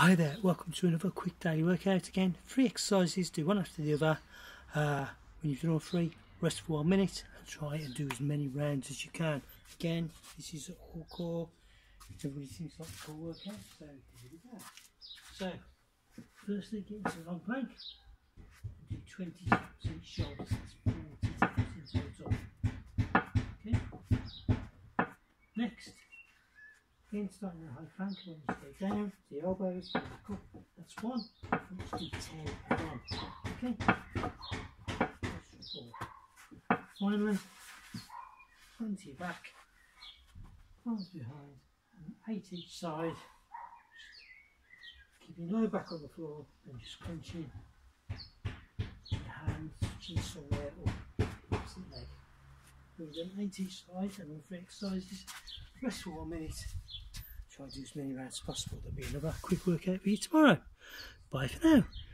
Hi there, welcome to another quick daily workout again. 3 exercises, do one after the other. When you've done all 3, rest for 1 minute and try and do as many rounds as you can. Again, this is all core. Everybody seems like a core workout, so here we go. So, firstly, get into a long plank and do 20 taps each shoulder, so that's 40 taps in total. Okay. Next, again, starting in a high plank, when you stay down, the elbows, back up, that's 1. Let's do 10 again. Okay? That's 4. Finally, 20 back, arms behind, and 8 each side. Keeping low back on the floor, and just crunching your hands, chin somewhere, or opposite leg. We've done 8 each side, and all 3 exercises. Rest for 1 minute. Try and do as many rounds as possible. There'll be another quick workout for you tomorrow. Bye for now.